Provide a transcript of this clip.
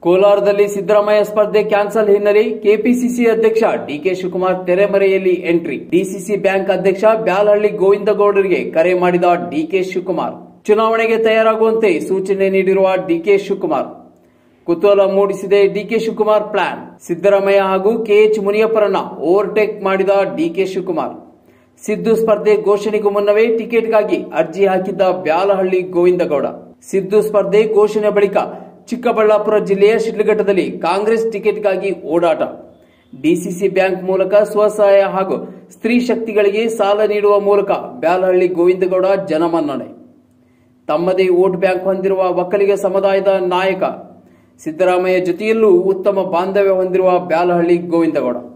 ಕೋಲಾರದಲ್ಲಿ ಸಿದ್ದರಾಮಯ್ಯ ಸ್ಪರ್ಧೆ ಕ್ಯಾನ್ಸಲ್ ಹಿನ್ನೆಲೆ ಕೆಪಿಸಿಸಿ ಅಧ್ಯಕ್ಷ ಡಿಕೆ ಶಿವಕುಮಾರ್ ತೆರೆಮರೆಯಲ್ಲಿ ಎಂಟ್ರಿ. ಡಿಸಿಸಿ ಬ್ಯಾಂಕ್ ಅಧ್ಯಕ್ಷ ಬ್ಯಾಲಹಳ್ಳಿ ಗೋವಿಂದಗೌಡರಿಗೆ ಕರೆ ಮಾಡಿದ ಡಿಕೆ ಶಿವಕುಮಾರ್. ಚುನಾವಣೆಗೆ ತಯಾರಾಗುವಂತೆ ಸೂಚನೆ ನೀಡಿರುವ ಡಿಕೆ ಶಿವಕುಮಾರ್. ಕುತೂಹಲ ಮೂಡಿಸಿದೆ ಡಿಕೆ ಶಿವಕುಮಾರ್ ಪ್ಲಾನ್. ಸಿದ್ದರಾಮಯ್ಯ ಹಾಗೂ ಕೆಎಚ್ ಮುನಿಯಪ್ಪರನ್ನ ಓವರ್ಟೇಕ್ ಮಾಡಿದ ಡಿಕೆ ಶಿವಕುಮಾರ್. ಸಿದ್ದು ಸ್ಪರ್ಧೆ ಘೋಷಣೆಗೂ ಮುನ್ನವೇ ಟಿಕೆಟ್ಗಾಗಿ ಅರ್ಜಿ ಹಾಕಿದ್ದ ಬ್ಯಾಲಹಳ್ಳಿ ಗೋವಿಂದಗೌಡ. ಸಿದ್ದು ಸ್ಪರ್ಧೆ ಘೋಷಣೆ ಬಳಿಕ ಚಿಕ್ಕಬಳ್ಳಾಪುರ ಜಿಲ್ಲೆಯ ಶಿಡ್ಲಘಟ್ಟದಲ್ಲಿ ಕಾಂಗ್ರೆಸ್ ಟಿಕೆಟ್ಗಾಗಿ ಓಡಾಟ. ಡಿಸಿಸಿ ಬ್ಯಾಂಕ್ ಮೂಲಕ ಸ್ವಸಹಾಯ ಹಾಗೂ ಸ್ತ್ರೀ ಶಕ್ತಿಗಳಿಗೆ ಸಾಲ ನೀಡುವ ಮೂಲಕ ಬ್ಯಾಲಹಳ್ಳಿ ಗೋವಿಂದಗೌಡ ಜನಮನ್ನಣೆ. ತಮ್ಮದೇ ವೋಟ್ ಬ್ಯಾಂಕ್ ಹೊಂದಿರುವ ಒಕ್ಕಲಿಗ ಸಮುದಾಯದ ನಾಯಕ. ಸಿದ್ದರಾಮಯ್ಯ ಜೊತೆಯಲ್ಲೂ ಉತ್ತಮ ಬಾಂಧವ್ಯ ಹೊಂದಿರುವ ಬ್ಯಾಲಹಳ್ಳಿ ಗೋವಿಂದಗೌಡ.